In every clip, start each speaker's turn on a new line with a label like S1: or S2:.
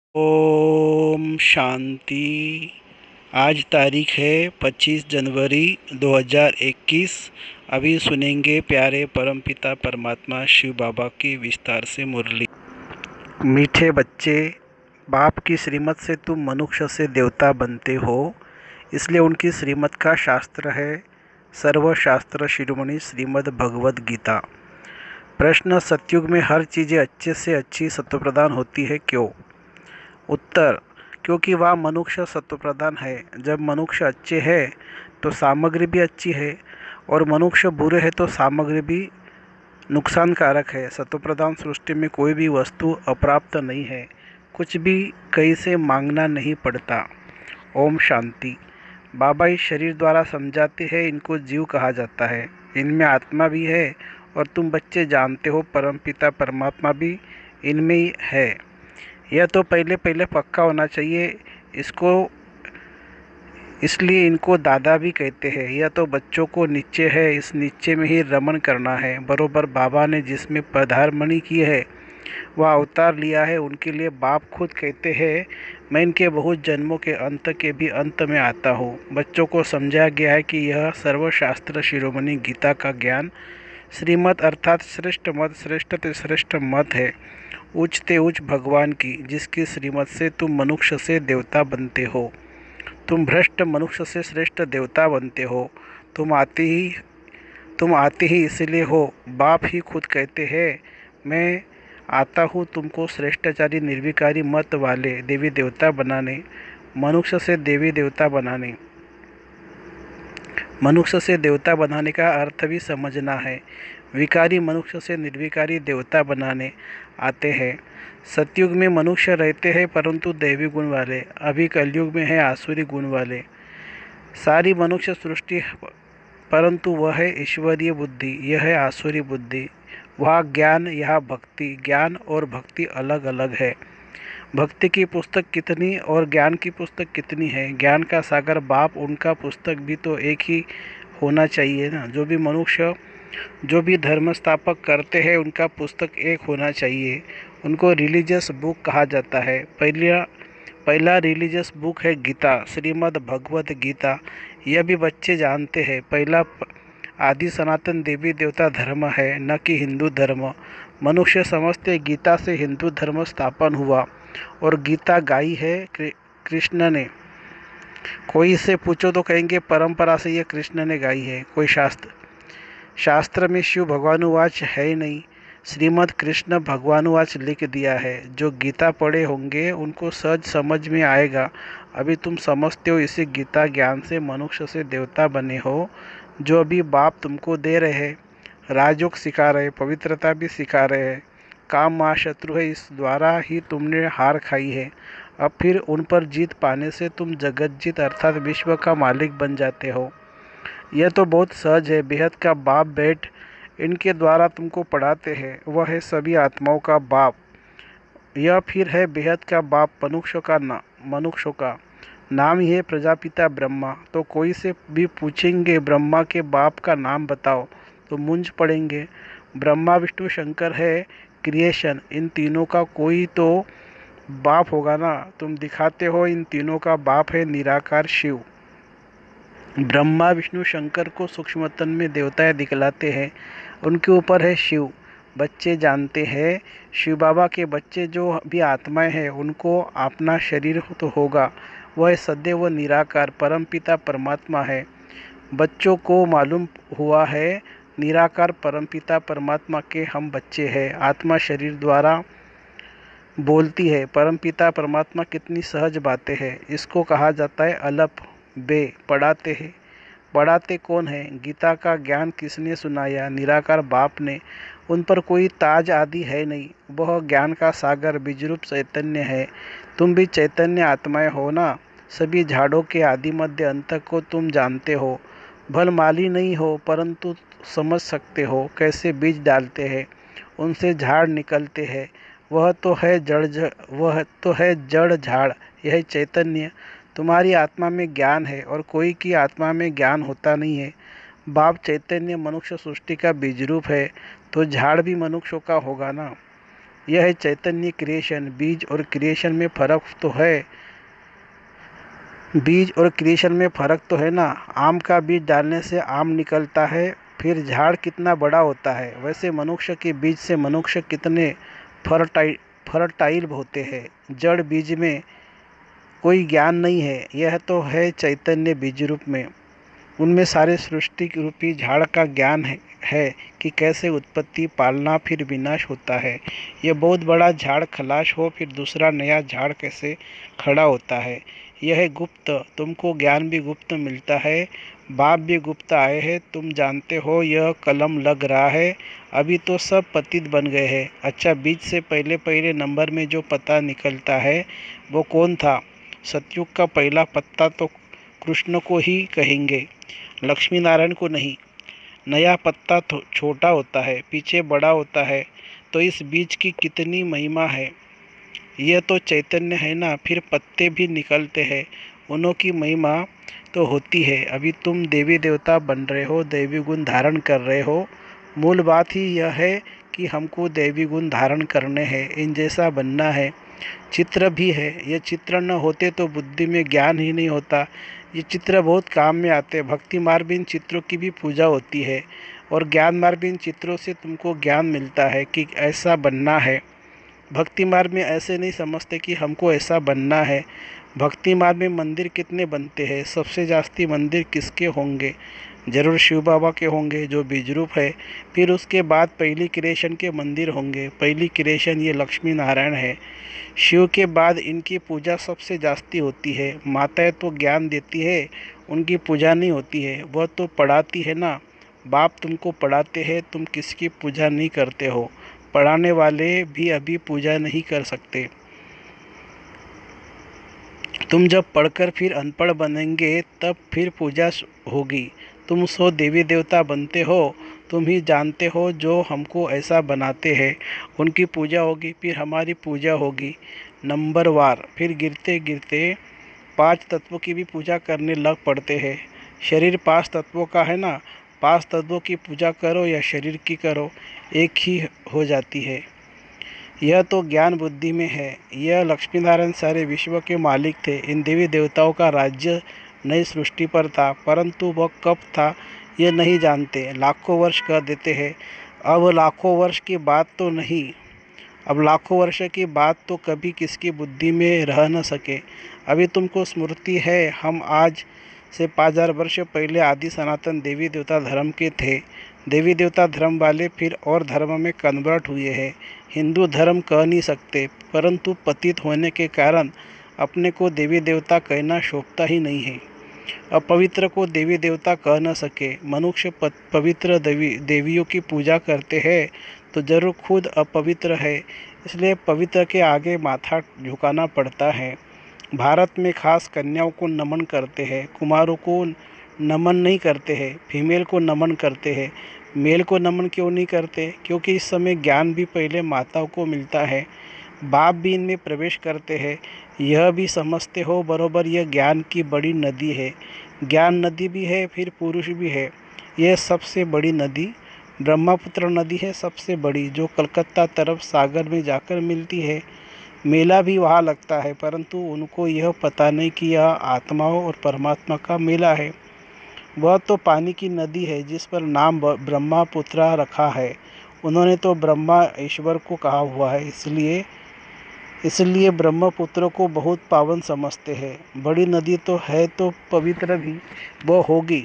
S1: ओम शांति। आज तारीख है 25 जनवरी 2021। अभी सुनेंगे प्यारे परमपिता परमात्मा शिव बाबा की विस्तार से मुरली। मीठे बच्चे, बाप की श्रीमत से तुम मनुष्य से देवता बनते हो, इसलिए उनकी श्रीमत का शास्त्र है सर्वशास्त्र शिरोमणि श्रीमद् भगवद गीता। प्रश्न: सतयुग में हर चीज़ें अच्छे से अच्छी सत्वप्रधान होती है, क्यों? उत्तर: क्योंकि वह मनुष्य सत्वप्रधान है। जब मनुष्य अच्छे हैं तो सामग्री भी अच्छी है, और मनुष्य बुरे हैं तो सामग्री भी नुकसानकारक है। सत्वप्रधान सृष्टि में कोई भी वस्तु अप्राप्त नहीं है, कुछ भी कहीं से मांगना नहीं पड़ता। ओम शांति। बाबा इस शरीर द्वारा समझाते हैं, इनको जीव कहा जाता है, इनमें आत्मा भी है, और तुम बच्चे जानते हो परमपिता परमात्मा भी इनमें ही है। यह तो पहले पहले पक्का होना चाहिए इसलिए इनको दादा भी कहते हैं। यह तो बच्चों को नीचे है, इस नीचे में ही रमन करना है। बरोबर बाबा ने जिसमें पधारमणि की है, वह अवतार लिया है, उनके लिए बाप खुद कहते हैं, मैं इनके बहुत जन्मों के अंत के भी अंत में आता हूँ। बच्चों को समझाया गया है कि यह सर्वशास्त्र शिरोमणि गीता का ज्ञान श्रीमत अर्थात श्रेष्ठ मत, श्रेष्ठ ते श्रेष्ठ मत है, उच्च ते उच्च भगवान की, जिसकी श्रीमत से तुम मनुष्य से देवता बनते हो। तुम भ्रष्ट मनुष्य से श्रेष्ठ देवता बनते हो। तुम आते ही इसलिए हो। बाप ही खुद कहते हैं, मैं आता हूँ तुमको श्रेष्ठाचारी निर्विकारी मत वाले देवी देवता बनाने, मनुष्य से देवी देवता बनाने। मनुष्य से देवता बनाने का अर्थ भी समझना है। विकारी मनुष्य से निर्विकारी देवता बनाने आते हैं। सतयुग में मनुष्य रहते हैं परंतु दैवी गुण वाले, अभी कलयुग में है आसुरी गुण वाले। सारी मनुष्य सृष्टि परंतु वह है ईश्वरीय बुद्धि, यह है आसुरी बुद्धि। वह ज्ञान, यह भक्ति। ज्ञान और भक्ति अलग अलग है। भक्ति की पुस्तक कितनी और ज्ञान की पुस्तक कितनी है। ज्ञान का सागर बाप, उनका पुस्तक भी तो एक ही होना चाहिए ना। जो भी धर्म स्थापक करते हैं, उनका पुस्तक एक होना चाहिए। उनको रिलीजियस बुक कहा जाता है। पहला रिलीजियस बुक है गीता, श्रीमद् भगवद गीता। यह भी बच्चे जानते हैं। पहला आदि सनातन देवी देवता धर्म है, न कि हिंदू धर्म। मनुष्य समझते गीता से हिंदू धर्म स्थापन हुआ, और गीता गाई है कृष्ण ने। कोई से पूछो तो कहेंगे परंपरा से यह कृष्ण ने गाई है, कोई शास्त्र में शिव भगवानुवाच है ही नहीं। श्रीमद् कृष्ण भगवानुवाच लिख दिया है। जो गीता पढ़े होंगे उनको सहज समझ में आएगा। अभी तुम समझते हो इसी गीता ज्ञान से मनुष्य से देवता बने हो, जो अभी बाप तुमको दे रहे हैं। राजयोग सिखा रहे, पवित्रता भी सिखा रहे हैं। काम महाशत्रु है, इस द्वारा ही तुमने हार खाई है। अब फिर उन पर जीत पाने से तुम जगत जीत अर्थात विश्व का मालिक बन जाते हो। यह तो बहुत सहज है। बेहद का बाप बैठ इनके द्वारा तुमको पढ़ाते हैं, वह है सभी आत्माओं का बाप। यह फिर है बेहद का बाप, मनुष्यों का नाम ही है प्रजापिता ब्रह्मा। तो कोई से भी पूछेंगे ब्रह्मा के बाप का नाम बताओ तो मूंझ पड़ेंगे। ब्रह्मा विष्णु शंकर है क्रिएशन, इन तीनों का कोई तो बाप होगा ना। तुम दिखाते हो इन तीनों का बाप है निराकार शिव। ब्रह्मा विष्णु शंकर को सूक्ष्मतन में देवताएं दिखलाते हैं, उनके ऊपर है शिव। बच्चे जानते हैं शिव बाबा के बच्चे जो भी आत्माएं हैं, उनको अपना शरीर तो होगा, वह सदैव निराकार परमपिता परमात्मा है। बच्चों को मालूम हुआ है निराकार परमपिता परमात्मा के हम बच्चे हैं। आत्मा शरीर द्वारा बोलती है। परमपिता परमात्मा कितनी सहज बातें हैं। इसको कहा जाता है अलप बे। पढ़ाते कौन है? गीता का ज्ञान किसने सुनाया? निराकार बाप ने। उन पर कोई ताज आदि है नहीं, वह ज्ञान का सागर बीजरूप चैतन्य है। तुम भी चैतन्य आत्माएं हो ना। सभी झाड़ों के आदि मध्य अंत को तुम जानते हो। भल माली नहीं हो परंतु समझ सकते हो कैसे बीज डालते हैं, उनसे झाड़ निकलते हैं। वह तो है जड़ झाड़, यह चैतन्य। तुम्हारी आत्मा में ज्ञान है और कोई की आत्मा में ज्ञान होता नहीं है। बाप चैतन्य मनुष्य सृष्टि का बीज रूप है, तो झाड़ भी मनुष्यों का होगा ना। यह है चैतन्य क्रिएशन। बीज और क्रिएशन में फ़र्क तो है, बीज और क्रिएशन में फ़र्क तो है ना। आम का बीज डालने से आम निकलता है, फिर झाड़ कितना बड़ा होता है। वैसे मनुष्य के बीज से मनुष्य कितने फर्टाइल होते हैं। जड़ बीज में कोई ज्ञान नहीं है, यह तो है चैतन्य बीज रूप में। उनमें सारे सृष्टि रूपी झाड़ का ज्ञान है कि कैसे उत्पत्ति, पालना, फिर विनाश होता है। यह बहुत बड़ा झाड़ खलाश हो, फिर दूसरा नया झाड़ कैसे खड़ा होता है। यह है गुप्त। तुमको ज्ञान भी गुप्त मिलता है, बाप भी गुप्त आए हैं। तुम जानते हो यह कलम लग रहा है, अभी तो सब पतित बन गए हैं। अच्छा, बीज से पहले पहले नंबर में जो पत्ता निकलता है वो कौन था? सतयुग का पहला पत्ता तो कृष्ण को ही कहेंगे, लक्ष्मी नारायण को नहीं। नया पत्ता छोटा होता है, पीछे बड़ा होता है, तो इस बीज की कितनी महिमा है। यह तो चैतन्य है ना, फिर पत्ते भी निकलते हैं, उन्हों की महिमा तो होती है। अभी तुम देवी देवता बन रहे हो, दैवी गुण धारण कर रहे हो। मूल बात ही यह है कि हमको दैवी गुण धारण करने हैं, इन जैसा बनना है। चित्र भी है, ये चित्र न होते तो बुद्धि में ज्ञान ही नहीं होता। ये चित्र बहुत काम में आते हैं। भक्ति मार्ग में इन चित्रों की भी पूजा होती है, और ज्ञान मार्ग में इन चित्रों से तुमको ज्ञान मिलता है कि ऐसा बनना है। भक्ति मार्ग में ऐसे नहीं समझते कि हमको ऐसा बनना है। भक्ति मार्ग में मंदिर कितने बनते हैं? सबसे जास्ती मंदिर किसके होंगे? जरूर शिव बाबा के होंगे, जो बीज रूप है। फिर उसके बाद पहली क्रिएशन के मंदिर होंगे। पहली क्रिएशन ये लक्ष्मी नारायण है। शिव के बाद इनकी पूजा सबसे जास्ती होती है। माताएं तो ज्ञान देती है, उनकी पूजा नहीं होती है, वह तो पढ़ाती है ना। बाप तुमको पढ़ाते हैं, तुम किसकी पूजा नहीं करते हो। पढ़ाने वाले भी अभी पूजा नहीं कर सकते। तुम जब पढ़कर फिर अनपढ़ बनेंगे तब फिर पूजा होगी। तुम सो देवी देवता बनते हो, तुम ही जानते हो। जो हमको ऐसा बनाते हैं उनकी पूजा होगी, फिर हमारी पूजा होगी नंबर वार। फिर गिरते गिरते 5 तत्वों की भी पूजा करने लग पड़ते हैं। शरीर 5 तत्वों का है ना, 5 तत्वों की पूजा करो या शरीर की करो, एक ही हो जाती है। यह तो ज्ञान बुद्धि में है। यह लक्ष्मी नारायण सारे विश्व के मालिक थे। इन देवी देवताओं का राज्य नई सृष्टि पर था, परंतु वह कब था ये नहीं जानते। लाखों वर्ष कह देते हैं। अब लाखों वर्ष की बात तो नहीं, अब लाखों वर्ष की बात तो कभी किसकी बुद्धि में रह न सके। अभी तुमको स्मृति है, हम आज से 5000 वर्ष पहले आदि सनातन देवी देवता धर्म के थे। देवी देवता धर्म वाले फिर और धर्म में कन्वर्ट हुए हैं। हिंदू धर्म कह नहीं सकते, परंतु पतित होने के कारण अपने को देवी देवता कहना शोभता ही नहीं है। अपवित्र को देवी देवता कह न सके। मनुष्य पवित्र देवियों की पूजा करते हैं तो जरूर खुद अपवित्र है, इसलिए पवित्र के आगे माथा झुकाना पड़ता है। भारत में खास कन्याओं को नमन करते हैं, कुमारों को नमन नहीं करते हैं। फीमेल को नमन करते हैं, मेल को नमन क्यों नहीं करते? क्योंकि इस समय ज्ञान भी पहले माताओं को मिलता है, बाप भी इनमें प्रवेश करते हैं। यह भी समझते हो बरोबर, यह ज्ञान की बड़ी नदी है। ज्ञान नदी भी है, फिर पुरुष भी है। यह सबसे बड़ी नदी ब्रह्मपुत्र नदी है, सबसे बड़ी, जो कलकत्ता तरफ सागर में जाकर मिलती है। मेला भी वहाँ लगता है, परंतु उनको यह पता नहीं कि यह आत्माओं और परमात्मा का मेला है। वह तो पानी की नदी है जिस पर नाम ब्रह्मपुत्र रखा है। उन्होंने तो ब्रह्मा ईश्वर को कहा हुआ है, इसलिए ब्रह्मपुत्र को बहुत पावन समझते हैं। बड़ी नदी तो है तो पवित्र भी वो होगी।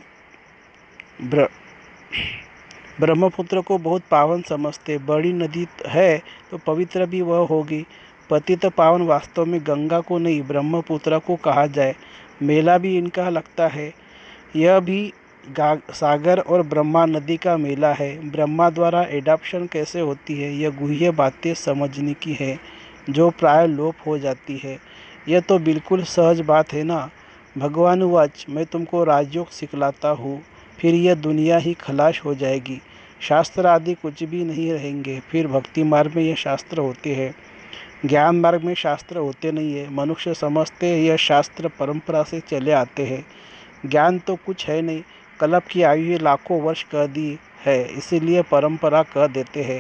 S1: ब्रह्मपुत्र को बहुत पावन समझते, बड़ी नदी है तो पवित्र भी वह होगी। पतित पावन वास्तव में गंगा को नहीं ब्रह्मपुत्र को कहा जाए। मेला भी इनका लगता है। यह भी सागर और ब्रह्मा नदी का मेला है। ब्रह्मा द्वारा एडॉप्शन कैसे होती है, यह गुह्य बातें समझने की है, जो प्राय लोप हो जाती है। यह तो बिल्कुल सहज बात है ना। भगवान वाच, मैं तुमको राजयोग सिखलाता हूँ, फिर यह दुनिया ही खलाश हो जाएगी। शास्त्र आदि कुछ भी नहीं रहेंगे। फिर भक्ति मार्ग में यह शास्त्र होते हैं, ज्ञान मार्ग में शास्त्र होते नहीं है। मनुष्य समझते हैं यह शास्त्र परंपरा से चले आते हैं। ज्ञान तो कुछ है नहीं, कल्प की आयु लाखों वर्ष कह दी है, इसीलिए परंपरा कह देते हैं।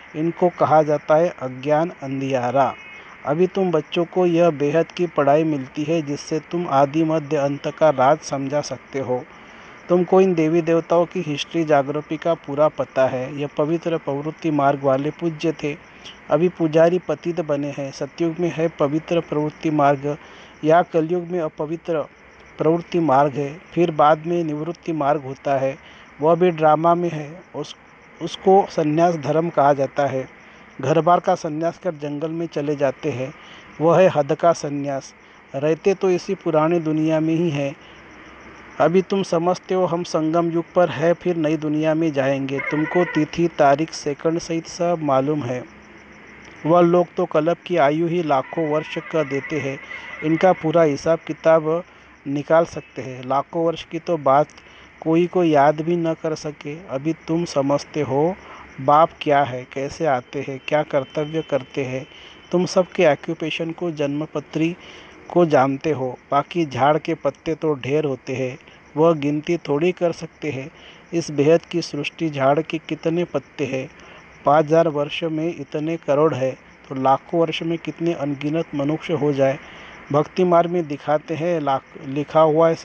S1: इनको कहा जाता है अज्ञान, अंधियारा। अभी तुम बच्चों को यह बेहद की पढ़ाई मिलती है जिससे तुम आदि मध्य अंत का राज समझा सकते हो। तुमको इन देवी देवताओं की हिस्ट्री ज्योग्राफी का पूरा पता है। यह पवित्र प्रवृत्ति मार्ग वाले पूज्य थे, अभी पुजारी पतित बने हैं। सतयुग में है पवित्र प्रवृत्ति मार्ग, या कलयुग में अपवित्र प्रवृत्ति मार्ग है। फिर बाद में निवृत्ति मार्ग होता है, वह भी ड्रामा में है। उसको संन्यास धर्म कहा जाता है। घर बार का संन्यास कर जंगल में चले जाते हैं, वह है हद का संन्यास। रहते तो इसी पुरानी दुनिया में ही है। अभी तुम समझते हो हम संगम युग पर है, फिर नई दुनिया में जाएंगे। तुमको तिथि तारीख सेकंड सहित सब मालूम है। वह लोग तो कल्प की आयु ही लाखों वर्ष का देते हैं, इनका पूरा हिसाब किताब निकाल सकते हैं। लाखों वर्ष की तो बात कोई को याद भी न कर सके। अभी तुम समझते हो बाप क्या है, कैसे आते हैं, क्या कर्तव्य करते हैं। तुम सबके ऑक्यूपेशन को, जन्मपत्री को जानते हो। बाकी झाड़ के पत्ते तो ढेर होते हैं, वह गिनती थोड़ी कर सकते हैं। इस बेहद की सृष्टि झाड़ के कितने पत्ते हैं? 5000 वर्ष में इतने करोड़ है, तो लाखों वर्ष में कितने अनगिनत मनुष्य हो जाए। भक्ति मार्ग में दिखाते हैं, लिखा हुआ है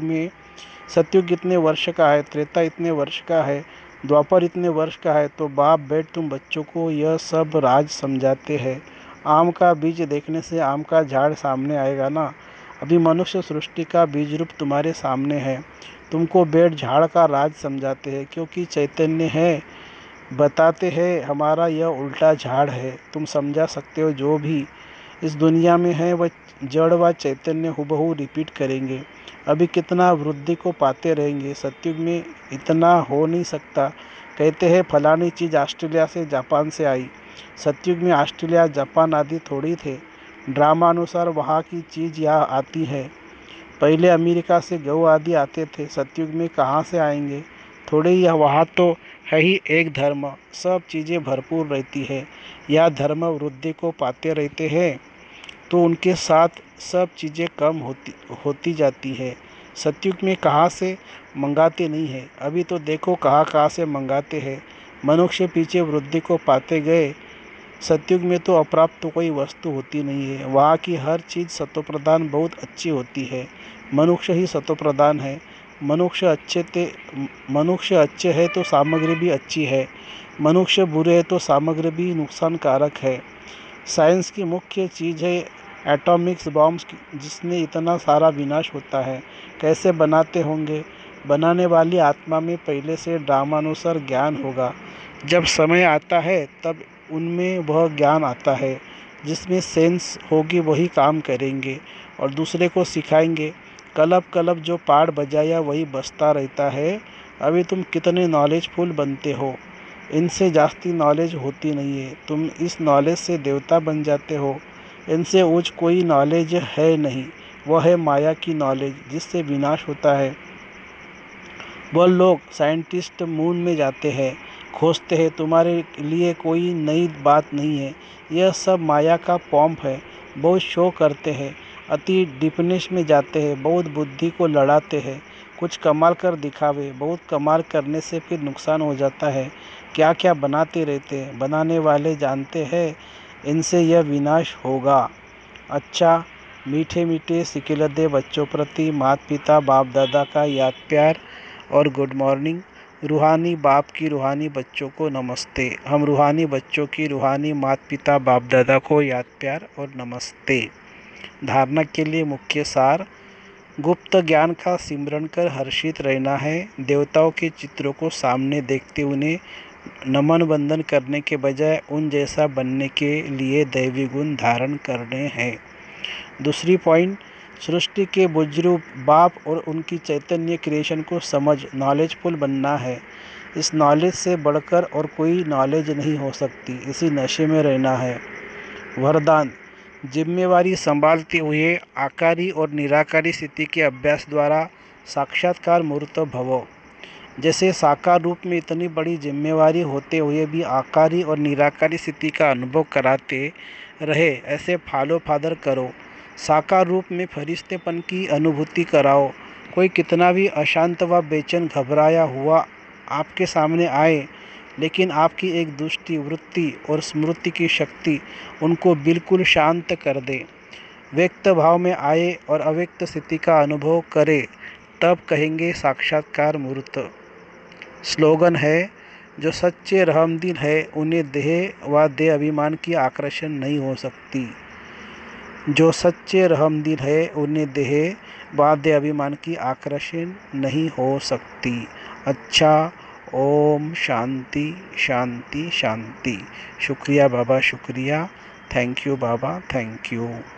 S1: सतयुग इतने वर्ष का है, त्रेता इतने वर्ष का है, द्वापर इतने वर्ष का है। तो बाप बैठ तुम बच्चों को यह सब राज समझाते हैं। आम का बीज देखने से आम का झाड़ सामने आएगा ना। अभी मनुष्य सृष्टि का बीज रूप तुम्हारे सामने है। तुमको बैठ झाड़ का राज समझाते हैं, क्योंकि चैतन्य है। बताते हैं हमारा यह उल्टा झाड़ है। तुम समझा सकते हो जो भी इस दुनिया में है वह जड़ व चैतन्य हुबहू रिपीट करेंगे। अभी कितना वृद्धि को पाते रहेंगे। सतयुग में इतना हो नहीं सकता। कहते हैं फलानी चीज़ ऑस्ट्रेलिया से जापान से आई। सतयुग में ऑस्ट्रेलिया जापान आदि थोड़ी थे। ड्रामा अनुसार वहाँ की चीज़ यहाँ आती है। पहले अमेरिका से गऊ आदि आते थे, सतयुग में कहाँ से आएंगे? थोड़े ही वहाँ तो है ही एक धर्म, सब चीज़ें भरपूर रहती है। या धर्म वृद्धि को पाते रहते हैं तो उनके साथ सब चीज़ें कम होती जाती है। सतयुग में कहाँ से मंगाते नहीं है। अभी तो देखो कहाँ कहाँ से मंगाते हैं। मनुष्य पीछे वृद्धि को पाते गए। सतयुग में तो अप्राप्त तो कोई वस्तु होती नहीं है। वहाँ की हर चीज़ सतोप्रधान बहुत अच्छी होती है। मनुष्य ही सतोप्रधान है। मनुष्य अच्छे है तो सामग्री भी अच्छी है। मनुष्य बुरे है तो सामग्री भी नुकसानकारक है। साइंस की मुख्य चीज़ है एटॉमिक्स बॉम्ब्स, जिसने इतना सारा विनाश होता है। कैसे बनाते होंगे? बनाने वाली आत्मा में पहले से ड्रामानुसार ज्ञान होगा। जब समय आता है तब उनमें वह ज्ञान आता है। जिसमें सेंस होगी वही काम करेंगे और दूसरे को सिखाएंगे। कलब जो पाठ बजाया वही बजता रहता है। अभी तुम कितने नॉलेजफुल बनते हो, इनसे जास्ती नॉलेज होती नहीं है। तुम इस नॉलेज से देवता बन जाते हो। इनसे ऊंच कोई नॉलेज है नहीं, वह है माया की नॉलेज जिससे विनाश होता है। वह लोग साइंटिस्ट मून में जाते हैं, खोजते हैं। तुम्हारे लिए कोई नई बात नहीं है। यह सब माया का पॉम्प है। बहुत शो करते हैं, अति डीपनेस में जाते हैं, बहुत बुद्धि को लड़ाते हैं। कुछ कमाल कर दिखावे। बहुत कमाल करने से फिर नुकसान हो जाता है। क्या क्या बनाते रहते हैं। बनाने वाले जानते हैं इनसे यह विनाश होगा। अच्छा, मीठे मीठे सिकिलदे बच्चों प्रति माता पिता बाप दादा का याद प्यार और गुड मॉर्निंग। रूहानी बाप की रूहानी बच्चों को नमस्ते। हम रूहानी बच्चों की रूहानी माता पिता बाप दादा को याद प्यार और नमस्ते। धारणा के लिए मुख्य सार: गुप्त ज्ञान का सिमरन कर हर्षित रहना है। देवताओं के चित्रों को सामने देखते उन्हें नमन वंदन करने के बजाय उन जैसा बनने के लिए दैवी गुण धारण करने हैं। दूसरी पॉइंट, सृष्टि के बुजुर्ग बाप और उनकी चैतन्य क्रिएशन को समझ नॉलेजफुल बनना है। इस नॉलेज से बढ़कर और कोई नॉलेज नहीं हो सकती। इसी नशे में रहना है। वरदान: जिम्मेवारी संभालते हुए आकारी और निराकारी स्थिति के अभ्यास द्वारा साक्षात्कार मूर्त भवो। जैसे साकार रूप में इतनी बड़ी जिम्मेवारी होते हुए भी आकारी और निराकारी स्थिति का अनुभव कराते रहे, ऐसे फॉलो फादर करो। साकार रूप में फरिश्तेपन की अनुभूति कराओ। कोई कितना भी अशांत व बेचैन घबराया हुआ आपके सामने आए लेकिन आपकी एक दुष्टि वृत्ति और स्मृति की शक्ति उनको बिल्कुल शांत कर दे। व्यक्त भाव में आए और अव्यक्त स्थिति का अनुभव करे, तब कहेंगे साक्षात्कार मूर्त। स्लोगन है, जो सच्चे रहमदिल है उन्हें देह व देह अभिमान की आकर्षण नहीं हो सकती। जो सच्चे रहमदिल है उन्हें देह व देह अभिमान की आकर्षण नहीं हो सकती। अच्छा, ओम शांति शांति शांति। शुक्रिया बाबा, शुक्रिया। थैंक यू बाबा, थैंक यू।